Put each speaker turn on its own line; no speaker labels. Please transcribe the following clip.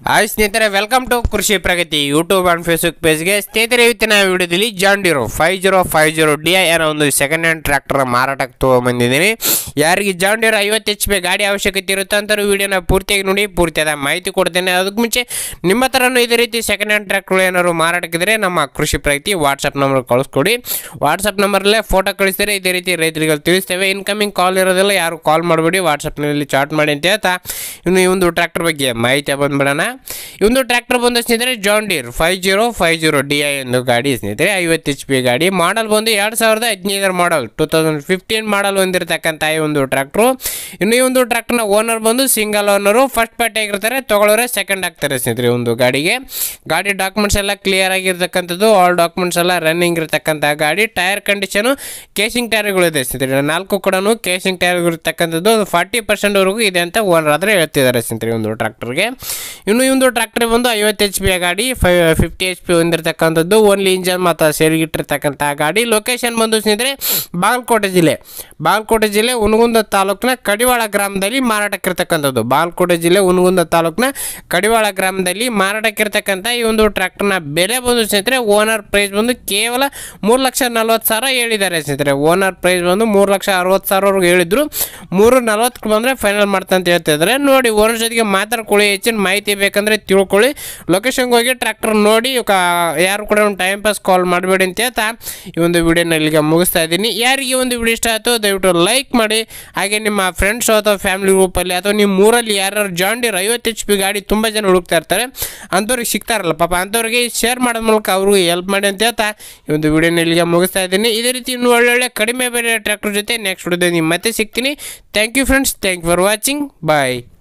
Hi ಸ್ನೇಹಿತರೆ, welcome to Krishi Pragati YouTube and Facebook ಪೇಜ್ಗೆ. ಸ್ನೇಹಿತರೆ, ಇವತ್ತಿನ ವಿಡಿಯೋದಲ್ಲಿ ಜಾನ್ ಡೀರ್ 5050 DI ಅನ್ನೋ ಒಂದು ಸೆಕೆಂಡ್ ಹ್ಯಾಂಡ್ ಟ್ರ್ಯಾಕ್ಟರ್ ಮಾರಾಟಕ್ಕೆ ತೊಗೊಂಬಂದಿದ್ದೀನಿ. ಯಾರಿಗೆ ಜಾನ್ ಡೀರ್ 50 HP ಗಾಡಿ ಅವಶ್ಯಕತೆ ಇರುತ್ತೆ ಅಂತಾರೆ ವಿಡಿಯೋನ ಪೂರ್ತಿಯಾಗಿ ನೋಡಿ, ಪೂರ್ತಿಯಾದ ಮಾಹಿತಿ ಕೊಡ್ತೇನೆ. ಅದಕ್ಕೆ ಮುಂಚೆ ನಿಮ್ಮ ಹತ್ರನೂ ಇದೇ ರೀತಿ ಸೆಕೆಂಡ್ ಹ್ಯಾಂಡ್ ಟ್ರ್ಯಾಕ್ಟರ್ ಏನಾದ್ರು ಮಾರಾಟಕ್ಕಿದ್ರೆ ನಮ್ಮ ಕೃಷಿ ಪ್ರಗತಿ ವಾಟ್ಸಪ್ ನಂಬರ್ ಕಳಿಸ್ಕೊಡಿ. ವಾಟ್ಸಪ್ ನಂಬರಲ್ಲೇ ಫೋಟೋ ಕಳಿಸಿದರೆ ಇದೇ ರೀತಿ ರೈತರಿಗೆ ತಿಳಿಸ್ತೇವೆ. ಇನ್ಕಮಿಂಗ್ ಕಾಲ್ ಇರೋದಿಲ್ಲ, ಯಾರು ಕಾಲ್ ಮಾಡಬೇಡಿ, ವಾಟ್ಸಪ್ನಲ್ಲಿ ಚಾಟ್ ಮಾಡಿ ಅಂತ ಹೇಳ್ತಾ ಇನ್ನು ಈ ಒಂದು ಟ್ರ್ಯಾಕ್ಟರ್ ಬಗ್ಗೆ ಮಾಹಿತಿ ಬಂದ್ಬಿಡೋಣ. ಈ ಒಂದು ಟ್ರ್ಯಾಕ್ಟರ್ ಬಂದು ಸ್ನೇಹಿತರೆ ಜಾನ್ ಡೀರ್ 5050 DI ಒಂದು ಗಾಡಿ ಸ್ನೇಹಿತರೆ, 50 HP ಗಾಡಿ. ಮಾಡಲ್ ಬಂದು 2015 ಮಾಡಲ್, 2015 ಮಾಡಲ್ ಹೊಂದಿರತಕ್ಕಂಥ ಈ ಒಂದು ಟ್ರ್ಯಾಕ್ಟ್ರು. ಇನ್ನು ಈ ಒಂದು ಟ್ರ್ಯಾಕ್ಟರ್ನ ಓನರ್ ಬಂದು ಸಿಂಗಲ್ ಓನರು, ಫಸ್ಟ್ ಪಾರ್ಟಿ ಆಗಿರ್ತಾರೆ, ತಗೊಳ್ಳೋರೆ ಸೆಕೆಂಡ್ ಆಗ್ತಾರೆ ಸ್ನೇಹಿತರೆ. ಒಂದು ಗಾಡಿಗೆ ಗಾಡಿ ಡಾಕ್ಯುಮೆಂಟ್ಸ್ ಎಲ್ಲ ಕ್ಲಿಯರ್ ಆಗಿರ್ತಕ್ಕಂಥದ್ದು, ಆಲ್ ಡಾಕ್ಯುಮೆಂಟ್ಸ್ ಎಲ್ಲ ರನ್ನಿಂಗ್ ಇರತಕ್ಕಂಥ ಗಾಡಿ. ಟೈರ್ ಕಂಡೀಷನು ಕೇಸಿಂಗ್ ಟೈರ್ಗಳಿದೆ ಸ್ನೇಹಿತರೆ, 4 ಕೂಡ ಕೇಸಿಂಗ್ ಟೈರ್ಗಳಿರ್ತಕ್ಕಂಥದ್ದು 40% ವರೆಗೂ ಇದೆ ಅಂತ ಓನರ್ ಆದರೆ ಹೇಳ್ತಿದ್ದಾರೆ ಸ್ನೇಹಿತರೆ ಒಂದು ಟ್ರ್ಯಾಕ್ಟರ್ಗೆ. ಇನ್ನು ಈ ಒಂದು ಟ್ರ್ಯಾಕ್ಟರ್ ಬಂದು 50 HP ಗಾಡಿ, 50 HP ಹೊಂದಿರತಕ್ಕಂಥದ್ದು, ಓನ್ಲಿ ಇಂಜನ್ ಮತ್ತು ಸೇರಿಗಿಟ್ಟಿರ್ತಕ್ಕಂಥ ಗಾಡಿ. ಲೊಕೇಶನ್ ಬಂದು ಸ್ನೇಹಿತರೆ ಬಾಗಲಕೋಟೆ ಜಿಲ್ಲೆ ಹುನಗುಂದ ತಾಲೂಕಿನ ಕಡಿವಾಳ ಗ್ರಾಮದಲ್ಲಿ ಮಾರಾಟಕ್ಕಿರ್ತಕ್ಕಂಥದ್ದು. ಬಾಗಲಕೋಟೆ ಜಿಲ್ಲೆ ಹುನಗುಂದ ತಾಲೂಕಿನ ಕಡಿವಾಳ ಗ್ರಾಮದಲ್ಲಿ ಮಾರಾಟಕ್ಕಿರ್ತಕ್ಕಂಥ ಈ ಒಂದು ಟ್ರ್ಯಾಕ್ಟರ್ನ ಬೆಲೆ ಬಂದು ಸ್ನೇಹಿತರೆ ಓನರ್ ಪ್ರೈಸ್ ಬಂದು ಕೇವಲ 3,40,000 ಹೇಳಿದ್ದಾರೆ ಸ್ನೇಹಿತರೆ. ಓನರ್ ಪ್ರೈಸ್ ಬಂದು 3,60,000 ಹೇಳಿದ್ರು, 3,40 ಬಂದರೆ ಫೈನಲ್ ಮಾಡ್ತಾ ಅಂತ ಹೇಳ್ತಿದ್ದಾರೆ. ನೋಡಿ, ಓನರ್ ಜೊತೆಗೆ ಮಾತಾಡ್ಕೊಳ್ಳಿ, ಹೆಚ್ಚಿನ ಮಾಹಿತಿ ಬೇಕಂದರೆ ತಿಳ್ಕೊಳ್ಳಿ. ಲೊಕೇಶನ್ಗೆ ಹೋಗಿ ಟ್ರ್ಯಾಕ್ಟರ್ ನೋಡಿ, ಯಾರು ಕೂಡ ಒಂದು ಟೈಮ್ ಪಾಸ್ ಕಾಲ್ ಮಾಡಬೇಡಿ ಅಂತ ಹೇಳ್ತಾ ಈ ಒಂದು ವಿಡಿಯೋನ ಇಲ್ಲಿಗೆ ಮುಗಿಸ್ತಾ ಇದ್ದೀನಿ. ಯಾರಿಗೆ ಒಂದು ವಿಡಿಯೋ ಇಷ್ಟ ಆಯಿತು ದಯವಿಟ್ಟು ಲೈಕ್ ಮಾಡಿ. ಹಾಗೆ ನಿಮ್ಮ ಫ್ರೆಂಡ್ಸ್ ಅಥವಾ ಫ್ಯಾಮಿಲಿ ಗ್ರೂಪಲ್ಲಿ ಅಥವಾ ನಿಮ್ಮ ಊರಲ್ಲಿ ಯಾರು ಜಾನ್ ಡೀರ್ 50 HP ಗಾಡಿ ತುಂಬ ಜನ ಹುಡುಕ್ತಾ ಇರ್ತಾರೆ, ಅಂಥವ್ರಿಗೆ ಸಿಗ್ತಾರಲ್ಲ ಪಾಪ, ಅಂಥವ್ರಿಗೆ ಶೇರ್ ಮಾಡೋದ ಮೂಲಕ ಅವ್ರಿಗೆ ಹೆಲ್ಪ್ ಮಾಡಿ ಅಂತ ಹೇಳ್ತಾ ಈ ಒಂದು ವಿಡಿಯೋನ ಇಲ್ಲಿಗೆ ಮುಗಿಸ್ತಾ ಇದ್ದೀನಿ. ಇದೇ ರೀತಿ ಇನ್ನೂ ಒಳ್ಳೊಳ್ಳೆ ಕಡಿಮೆ ಬೆಲೆ ಟ್ರ್ಯಾಕ್ಟರ್ ಜೊತೆ ನೆಕ್ಸ್ಟ್ ವಿಡಿಯೋದಲ್ಲಿ ಮತ್ತೆ ಸಿಗ್ತೀನಿ. Thank you friends, thank you for watching, bye.